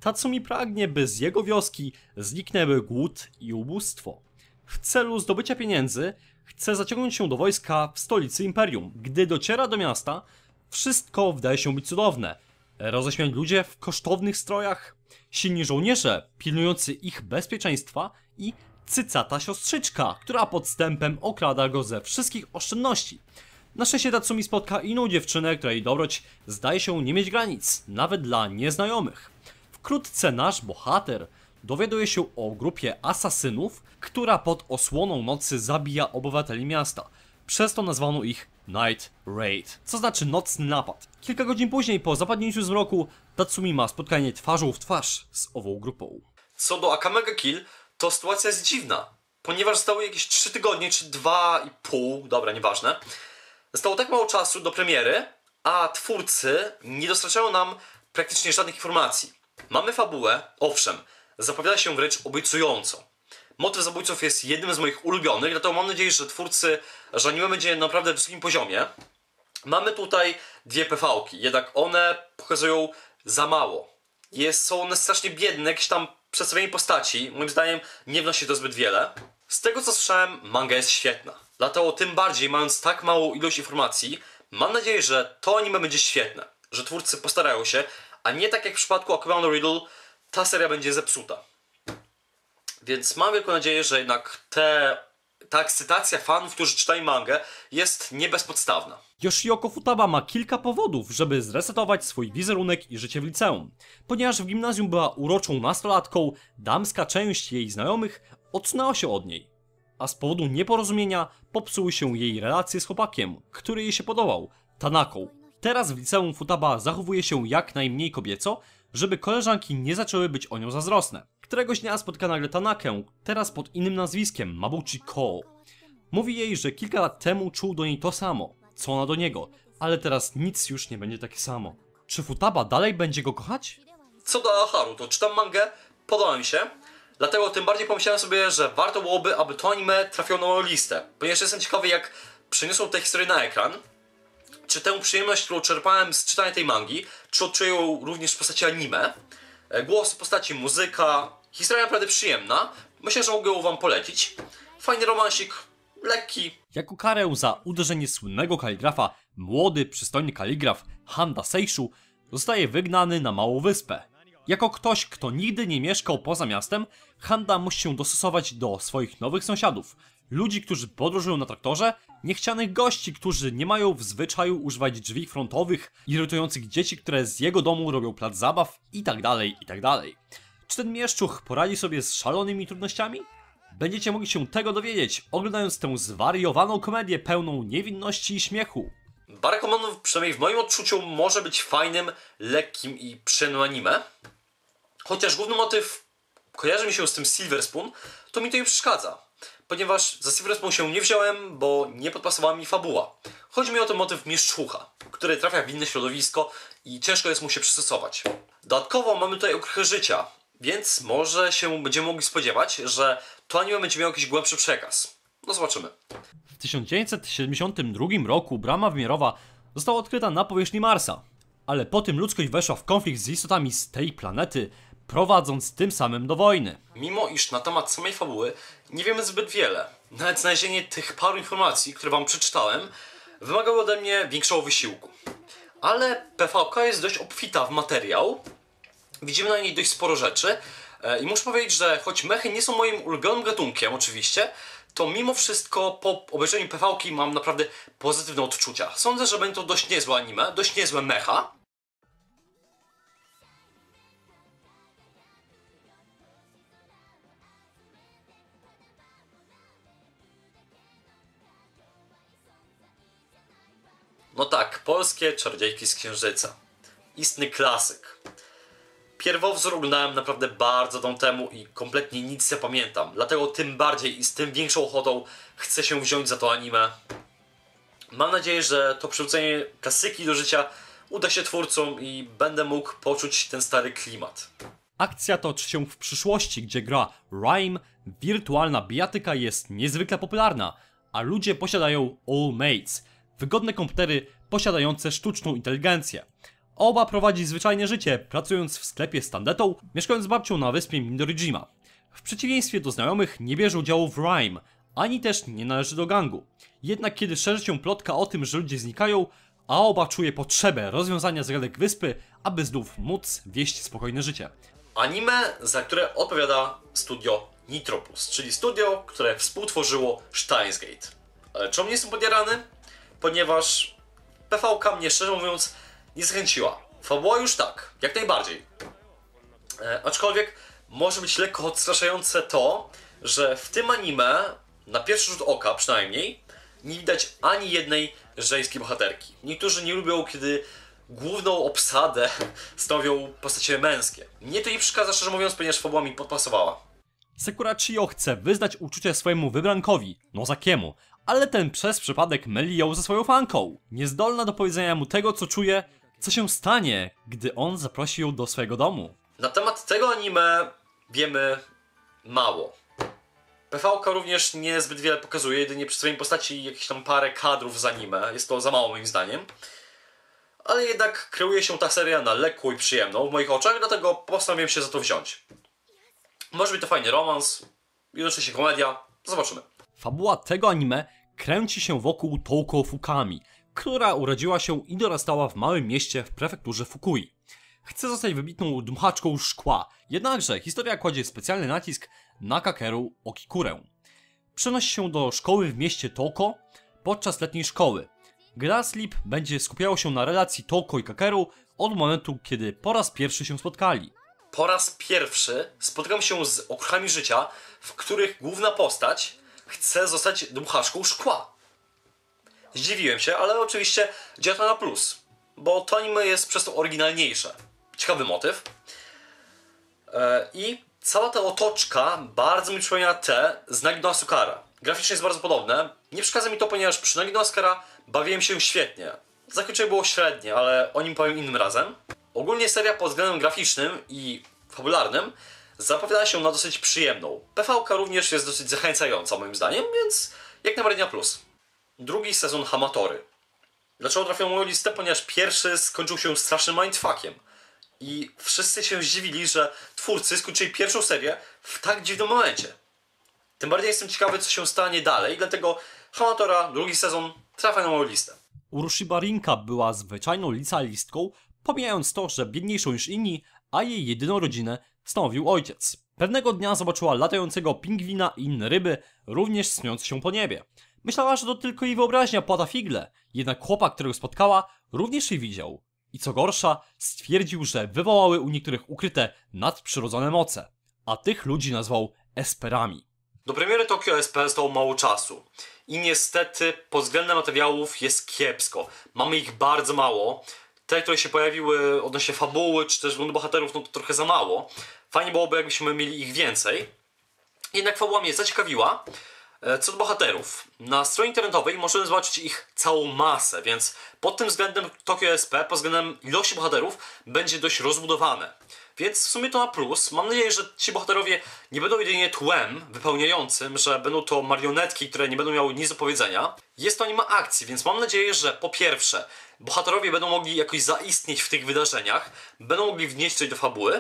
Tatsumi pragnie, by z jego wioski zniknęły głód i ubóstwo. W celu zdobycia pieniędzy chce zaciągnąć się do wojska w stolicy imperium. Gdy dociera do miasta, wszystko wydaje się być cudowne. Roześmiani ludzie w kosztownych strojach, silni żołnierze pilnujący ich bezpieczeństwa i cycata siostrzyczka, która podstępem okrada go ze wszystkich oszczędności. Na szczęście Tatsumi spotka inną dziewczynę, której dobroć zdaje się nie mieć granic, nawet dla nieznajomych. Wkrótce nasz bohater dowiaduje się o grupie asasynów, która pod osłoną nocy zabija obywateli miasta. Przez to nazwano ich Night Raid, co znaczy nocny napad. Kilka godzin później, po zapadnięciu zmroku, Tatsumi ma spotkanie twarzą w twarz z ową grupą. Co do Akamega Kill, to sytuacja jest dziwna, ponieważ zostały jakieś 3 tygodnie, czy 2,5, dobra, nieważne. Zostało tak mało czasu do premiery, a twórcy nie dostarczają nam praktycznie żadnych informacji. Mamy fabułę, owszem, zapowiada się wręcz obiecująco. Motyw zabójców jest jednym z moich ulubionych, dlatego mam nadzieję, że anime będzie na naprawdę wysokim poziomie. Mamy tutaj 2 PV-ki, jednak one pokazują za mało. Są one strasznie biedne, jakieś tam przedstawienie postaci, moim zdaniem nie wnosi to zbyt wiele. Z tego co słyszałem, manga jest świetna. Dlatego tym bardziej, mając tak małą ilość informacji, mam nadzieję, że to anime będzie świetne. Że twórcy postarają się, a nie tak jak w przypadku Akame no Riddle, ta seria będzie zepsuta. Więc mam wielką nadzieję, że jednak ta ekscytacja fanów, którzy czytają mangę, jest nie bezpodstawna. Yoshioko Futaba ma kilka powodów, żeby zresetować swój wizerunek i życie w liceum. Ponieważ w gimnazjum była uroczą nastolatką, damska część jej znajomych odsunęła się od niej. A z powodu nieporozumienia popsuły się jej relacje z chłopakiem, który jej się podobał, Tanaką. Teraz w liceum Futaba zachowuje się jak najmniej kobieco, żeby koleżanki nie zaczęły być o nią zazdrosne. Któregoś dnia spotka nagle Tanakę, teraz pod innym nazwiskiem, Mabuchi Ko. Mówi jej, że kilka lat temu czuł do niej to samo, co ona do niego, ale teraz nic już nie będzie takie samo. Czy Futaba dalej będzie go kochać? Co do Aharu, to czytam mangę, podoba mi się, dlatego tym bardziej pomyślałem sobie, że warto byłoby, aby to anime trafiło na moją listę, ponieważ jestem ciekawy, jak przeniosą tę historię na ekran. Czy tę przyjemność, którą czerpałem z czytania tej mangi, czy odczuję ją również w postaci anime? Głosy postaci, muzyka, historia naprawdę przyjemna. Myślę, że mogę ją wam polecić. Fajny romansik, lekki. Jako karę za uderzenie słynnego kaligrafa, młody, przystojny kaligraf Handa Seishu zostaje wygnany na małą wyspę. Jako ktoś, kto nigdy nie mieszkał poza miastem, Handa musi się dostosować do swoich nowych sąsiadów. Ludzi, którzy podróżują na traktorze, niechcianych gości, którzy nie mają w zwyczaju używać drzwi frontowych, irytujących dzieci, które z jego domu robią plac zabaw itd., itd. Czy ten mieszczuch poradzi sobie z szalonymi trudnościami? Będziecie mogli się tego dowiedzieć, oglądając tę zwariowaną komedię pełną niewinności i śmiechu. Barakumanów, przynajmniej w moim odczuciu, może być fajnym, lekkim i przyjemnym anime. Chociaż główny motyw kojarzy mi się z tym Silver Spoon, to mi to nie przeszkadza. Ponieważ za Silver Spoon się nie wziąłem, bo nie podpasowała mi fabuła. Chodzi mi o ten motyw mieszczucha, który trafia w inne środowisko i ciężko jest mu się przystosować. Dodatkowo mamy tutaj okrychę życia, więc może się będziemy mogli spodziewać, że to anime będzie miało jakiś głębszy przekaz. No zobaczymy. W 1972 roku brama wymiarowa została odkryta na powierzchni Marsa. Ale po tym ludzkość weszła w konflikt z istotami z tej planety, prowadząc tym samym do wojny. Mimo iż na temat samej fabuły nie wiemy zbyt wiele, nawet znalezienie tych paru informacji, które wam przeczytałem, wymagało ode mnie większego wysiłku. Ale PVK jest dość obfita w materiał, widzimy na niej dość sporo rzeczy i muszę powiedzieć, że choć mechy nie są moim ulubionym gatunkiem oczywiście, to mimo wszystko po obejrzeniu PV-ki mam naprawdę pozytywne odczucia. Sądzę, że będzie to dość niezłe anime, dość niezłe mecha. No tak, polskie Czarodziejki z Księżyca. Istny klasyk. Pierwowzór oglądałem naprawdę bardzo dawno temu i kompletnie nic nie pamiętam. Dlatego tym bardziej i z tym większą ochotą chcę się wziąć za to anime. Mam nadzieję, że to przywrócenie klasyki do życia uda się twórcom i będę mógł poczuć ten stary klimat. Akcja toczy się w przyszłości, gdzie gra Rime, wirtualna bijatyka, jest niezwykle popularna, a ludzie posiadają All Mates, wygodne komputery posiadające sztuczną inteligencję. Oba prowadzi zwyczajne życie, pracując w sklepie z tandetą, mieszkając z babcią na wyspie Midoriyama. W przeciwieństwie do znajomych nie bierze udziału w Rime, ani też nie należy do gangu. Jednak kiedy szerzy się plotka o tym, że ludzie znikają, Aoba czuje potrzebę rozwiązania zagadek wyspy, aby znów móc wieść spokojne życie. Anime, za które odpowiada studio Nitroplus, czyli studio, które współtworzyło Steins Gate. Ale czemu nie jestem podjarany? Ponieważ PVK mnie, szczerze mówiąc, nie zachęciła. Fabuła już tak, jak najbardziej. Aczkolwiek może być lekko odstraszające to, że w tym anime, na pierwszy rzut oka przynajmniej, nie widać ani jednej żeńskiej bohaterki. Niektórzy nie lubią, kiedy główną obsadę stanowią postacie męskie. Mnie to nie przeszkadza, szczerze mówiąc, ponieważ fabuła mi podpasowała. Sakura Chiyo chce wyznać uczucie swojemu wybrankowi, Nozakiemu, ale ten przez przypadek myli ją ze swoją fanką. Niezdolna do powiedzenia mu tego, co czuje, co się stanie, gdy on zaprosi ją do swojego domu. Na temat tego anime wiemy mało. PVK również niezbyt wiele pokazuje, jedynie przedstawienie postaci jakieś tam parę kadrów z anime. Jest to za mało moim zdaniem. Ale jednak kreuje się ta seria na lekką i przyjemną w moich oczach, dlatego postanowiłem się za to wziąć. Może być to fajny romans, jednocześnie komedia, zobaczymy. Fabuła tego anime kręci się wokół Touko Fukami, która urodziła się i dorastała w małym mieście w prefekturze Fukui. Chce zostać wybitną dmuchaczką szkła, jednakże historia kładzie specjalny nacisk na Kakeru Okikurę. Przenosi się do szkoły w mieście Touko podczas letniej szkoły. Gra Sleep będzie skupiała się na relacji Touko i Kakeru od momentu, kiedy po raz pierwszy się spotkali. Po raz pierwszy spotykam się z okruchami życia, w których główna postać chce zostać dmuchaczką szkła. Zdziwiłem się, ale oczywiście działa to na plus, bo to anime jest przez to oryginalniejsze. Ciekawy motyw. I cała ta otoczka bardzo mi przypomina te z Nagi no Asukara. Graficznie jest bardzo podobne. Nie przeszkadza mi to, ponieważ przy Nagi no Asukara bawiłem się świetnie. Zakończenie było średnie, ale o nim powiem innym razem. Ogólnie seria pod względem graficznym i fabularnym zapowiada się na dosyć przyjemną. PVK również jest dosyć zachęcająca moim zdaniem, więc jak najbardziej na plus. Drugi sezon Hamatory. Dlaczego trafił na moją listę? Ponieważ pierwszy skończył się strasznym mindfuckiem. I wszyscy się zdziwili, że twórcy skończyli pierwszą serię w tak dziwnym momencie. Tym bardziej jestem ciekawy, co się stanie dalej, dlatego Hamatora, drugi sezon, trafia na moją listę. Urushiba Rinka była zwyczajną licealistką, pomijając to, że biedniejszą niż inni, a jej jedyną rodzinę stanowił ojciec. Pewnego dnia zobaczyła latającego pingwina i inne ryby, również snujące się po niebie. Myślała, że to tylko jej wyobraźnia płata figle, jednak chłopak, którego spotkała, również jej widział. I co gorsza, stwierdził, że wywołały u niektórych ukryte nadprzyrodzone moce, a tych ludzi nazwał Esperami. Do premiery Tokyo SP zostało mało czasu i niestety pod względem materiałów jest kiepsko. Mamy ich bardzo mało. Te, które się pojawiły odnośnie fabuły, czy też wyglądu bohaterów, no to trochę za mało. Fajnie byłoby, jakbyśmy mieli ich więcej. Jednak fabuła mnie zaciekawiła. Co do bohaterów, na stronie internetowej możemy zobaczyć ich całą masę, więc pod tym względem Tokyo SP, pod względem ilości bohaterów, będzie dość rozbudowane. Więc w sumie to na plus. Mam nadzieję, że ci bohaterowie nie będą jedynie tłem wypełniającym, że będą to marionetki, które nie będą miały nic do powiedzenia. Jest to anime akcji, więc mam nadzieję, że po pierwsze bohaterowie będą mogli jakoś zaistnieć w tych wydarzeniach, będą mogli wnieść coś do fabuły.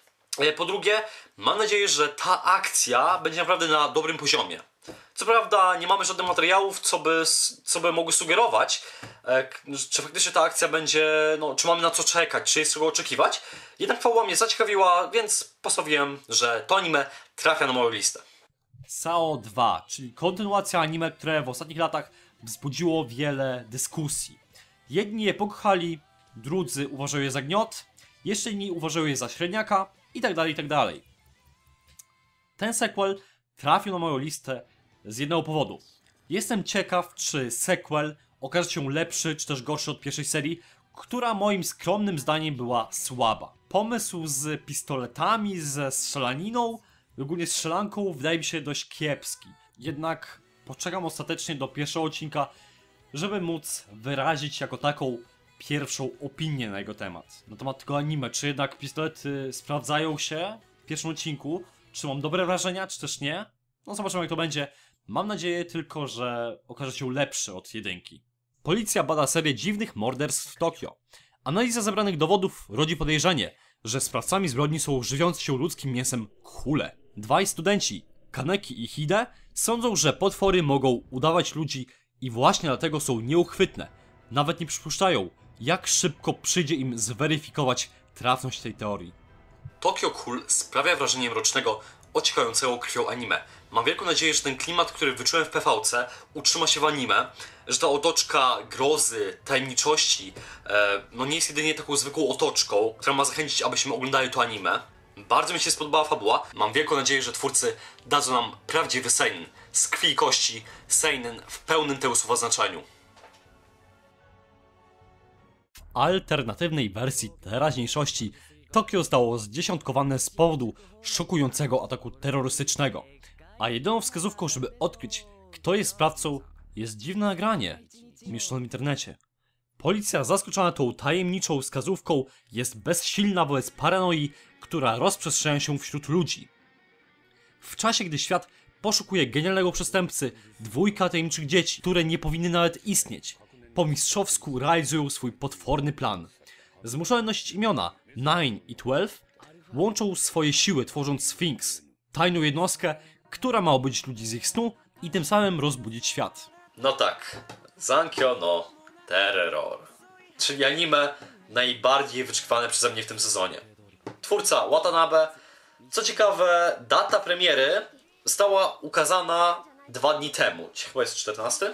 Po drugie, mam nadzieję, że ta akcja będzie naprawdę na dobrym poziomie. Co prawda nie mamy żadnych materiałów, co by mogły sugerować, czy faktycznie ta akcja będzie, no, czy mamy na co czekać, czy jest czego oczekiwać. Jednak fabuła mnie zaciekawiła, więc postanowiłem, że to anime trafia na moją listę. SAO 2, czyli kontynuacja anime, które w ostatnich latach wzbudziło wiele dyskusji. Jedni je pokochali, drudzy uważają je za gniot, jeszcze inni uważają je za średniaka itd., itd. Ten sequel trafił na moją listę z jednego powodu. Jestem ciekaw, czy sequel okaże się lepszy, czy też gorszy od pierwszej serii, która moim skromnym zdaniem była słaba. Pomysł z pistoletami, ze strzelaniną, ogólnie strzelanką, wydaje mi się dość kiepski. Jednak poczekam ostatecznie do pierwszego odcinka, żeby móc wyrazić jako taką pierwszą opinię na jego temat. Na temat tego anime, czy jednak pistolety sprawdzają się w pierwszym odcinku, czy mam dobre wrażenia, czy też nie. No zobaczymy, jak to będzie. Mam nadzieję tylko, że okaże się lepszy od jedynki. Policja bada serię dziwnych morderstw w Tokio. Analiza zebranych dowodów rodzi podejrzenie, że sprawcami zbrodni są żywiące się ludzkim mięsem khule. Dwaj studenci, Kaneki i Hide, sądzą, że potwory mogą udawać ludzi i właśnie dlatego są nieuchwytne. Nawet nie przypuszczają, jak szybko przyjdzie im zweryfikować trafność tej teorii. Tokyo Ghoul sprawia wrażenie mrocznego, ociekającego krwią anime. Mam wielką nadzieję, że ten klimat, który wyczułem w PVC, utrzyma się w anime, że ta otoczka grozy, tajemniczości, no nie jest jedynie taką zwykłą otoczką, która ma zachęcić, abyśmy oglądali to anime. Bardzo mi się spodobała fabuła. Mam wielką nadzieję, że twórcy dadzą nam prawdziwy seinen, z krwi i kości, seinen w pełnym tego słowa znaczeniu. W alternatywnej wersji teraźniejszości Tokio zostało zdziesiątkowane z powodu szokującego ataku terrorystycznego, a jedyną wskazówką, żeby odkryć, kto jest sprawcą, jest dziwne nagranie umieszczone w internecie. Policja, zaskoczona tą tajemniczą wskazówką, jest bezsilna wobec paranoi, która rozprzestrzenia się wśród ludzi. W czasie, gdy świat poszukuje genialnego przestępcy, dwójka tajemniczych dzieci, które nie powinny nawet istnieć, po mistrzowsku realizują swój potworny plan. Zmuszone nosić imiona 9 i 12, łączą swoje siły, tworząc Sphinx, tajną jednostkę, która ma obudzić ludzi z ich snu i tym samym rozbudzić świat. No tak, Zankyo no Terror, czyli anime najbardziej wyczekiwane przeze mnie w tym sezonie. Twórca Watanabe. Co ciekawe, data premiery została ukazana 2 dni temu. Chyba jest 14?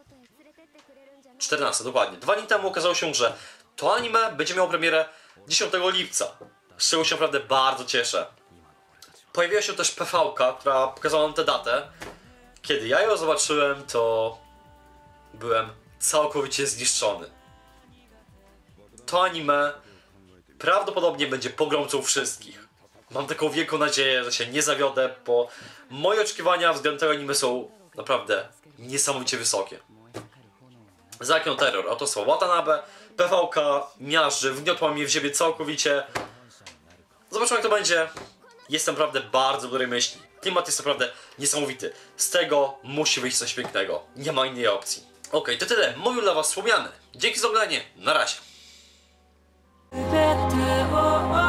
14, dokładnie. 2 dni temu okazało się, że to anime będzie miało premierę 10 lipca. Z czego się naprawdę bardzo cieszę. Pojawiła się też PV-ka, która pokazała nam tę datę. Kiedy ja ją zobaczyłem, to byłem całkowicie zniszczony. To anime prawdopodobnie będzie pogromcą wszystkich. Mam taką wielką nadzieję, że się nie zawiodę, bo moje oczekiwania względem tego anime są naprawdę niesamowicie wysokie. Zankyo Terror, autorstwo Watanabe, PV-ka miażdży, wgniotła mnie w siebie całkowicie. Zobaczymy, jak to będzie. Jestem naprawdę bardzo dobrej myśli. Klimat jest naprawdę niesamowity. Z tego musi wyjść coś pięknego. Nie ma innej opcji. Okej, to tyle. Mówił dla was Słomiany. Dzięki za oglądanie. Na razie.